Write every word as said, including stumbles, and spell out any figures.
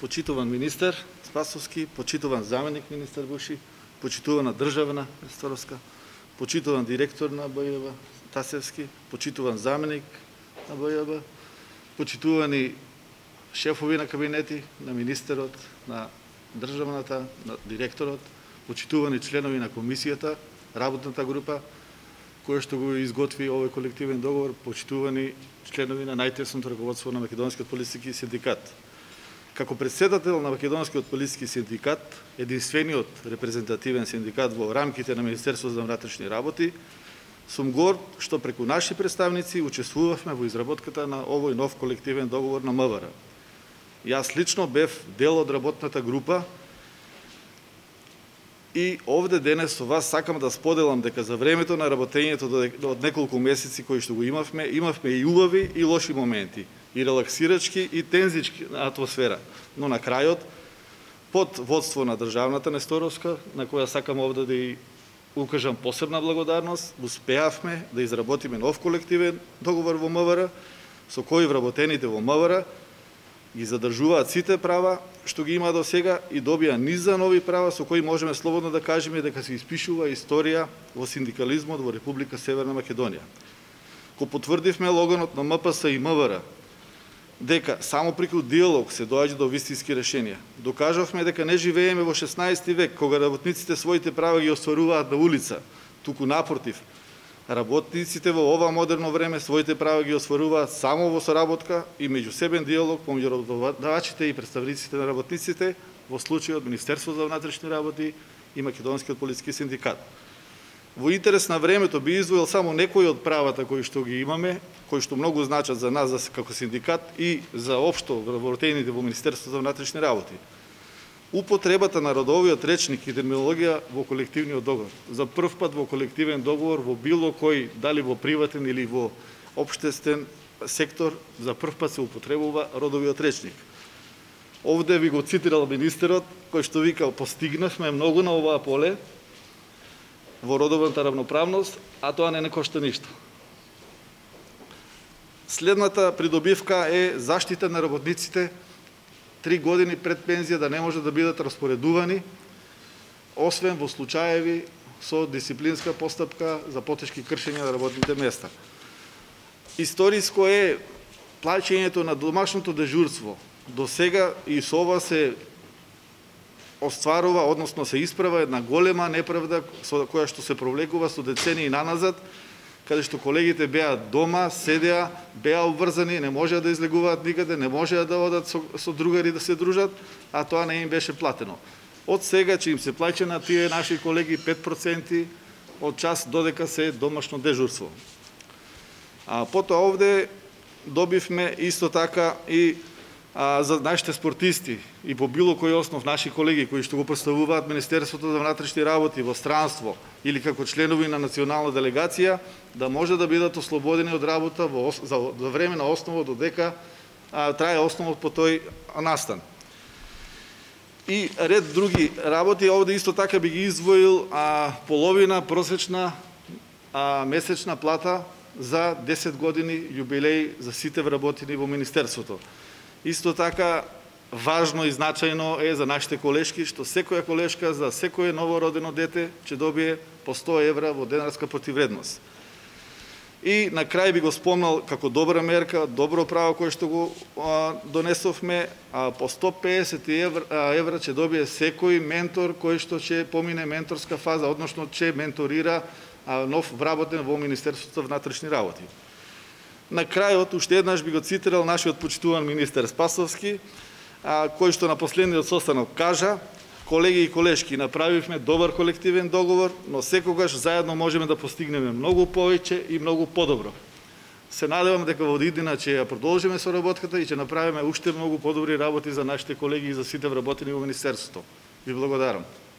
Почитуван министер Спасовски, почитуван заменик министер Вуши, почитувана државна Несторовска, почитуван директор на БЈБ Тасевски, почитуван заменик на БЈБ, почитувани шефови на кабинети, на министерот, на државната, на директорот, почитувани членови на комисијата, работната група, која што го изготви овој колективен договор, почитувани членови на најтесното раководство на Македонскиот полициски синдикат. Како председател на Македонскиот полициски синдикат, единствениот репрезентативен синдикат во рамките на Министерството за внатрешни работи, сум горд што преку наши представници учествувавме во изработката на овој нов колективен договор на МВР. Јас лично бев дел од работната група и овде денес со вас сакам да споделам дека за времето на работењето од неколку месеци кои што го имавме, имавме и убави и лоши моменти, и релаксирачки и тензички атмосфера. Но на крајот, под водство на државната Несторовска, на која сакам овде да и укажам посебна благодарност, успеавме да изработиме нов колективен договор во МВР, со кој вработените во МВР ги задржуваат сите права што ги има до сега и добија низ за нови права со кои можеме слободно да кажеме дека се испишува историја во синдикализмот во Република Северна Македонија. Ко потврдивме логонот на МПС и МВР дека само преку диалог се доаѓа до вистински решенија. Докажавме дека не живееме во шеснаесети век, кога работниците своите права ги остваруваат на улица, туку напротив, работниците во ова модерно време своите права ги остваруваат само во соработка и меѓусебен диалог помеѓу работодавачите и представниците на работниците, во случајот Министерството за внатрешни работи и Македонскиот полициски синдикат. Во интерес на времето би издвоил само некои од правата кои што ги имаме, кои што многу значат за нас како синдикат и за општо вработените во Министерството за внатрешни работи. Употребата на родовиот речник и терминологија во колективниот договор. За прв пат во колективен договор во било кој, дали во приватен или во општествен сектор, за прв пат се употребува родовиот речник. Овде ви го цитирал министерот, кој што викал: постигнавме многу на оваа поле во родовната равноправност, а тоа не не кошта ништо. Следната придобивка е заштита на работниците три години пред пензија да не може да бидат распоредувани, освен во случаеви со дисциплинска постапка за потешки кршења на работните места. Историско е плаќањето на домашното дежурство. До сега и со ова се остварува, односно се исправа една голема неправда со која што се провлекува со децении наназад, каде што колегите беа дома, седеа, беа обврзани, не можеа да излегуваат никаде, не можеа да одат со, со другари да се дружат, а тоа не им беше платено. Од сега че им се плаќа на тие наши колеги пет проценти од час додека се домашно дежурство. А потоа овде добивме исто така и а, за нашите спортисти и по било кој основ наши колеги кои што го представуваат Министерството за внатрешни работи во странство или како членови на национална делегација, да може да бидат ослободени од работа во, за, за време на основот додека а, трае основот по тој настан. И ред други работи, овде исто така би ги издвоил а, половина просечна а, месечна плата за десет години јубилеј за сите вработени во Министерството. Исто така, важно и значајно е за нашите колешки, што секоја колешка за секое новородено дете ќе добие по сто евра во денарска противредност. И на крај би го спомнал како добра мерка, добро право кое што го а, донесовме, а, по сто песет евра, евра ќе добие секој ментор кој што ќе помине менторска фаза, односно ќе менторира а, нов вработен во Министерството за внатрешни работи. На крајот, уште еднаш би го цитирал нашиот почитуван министер Спасовски, а, кој што на последниот состанок кажа: колеги и колешки, направивме добар колективен договор, но секогаш заедно можеме да постигнеме многу повеќе и многу подобро. Се надевам дека во иднина ќе ја продолжиме соработката и ќе направиме уште многу подобри работи за нашите колеги и за сите вработени во Министерството. Ви благодарам.